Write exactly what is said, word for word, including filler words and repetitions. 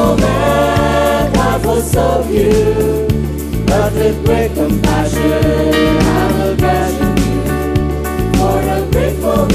sinful man, God forsook you, but with great compassion I will grant you. For a grateful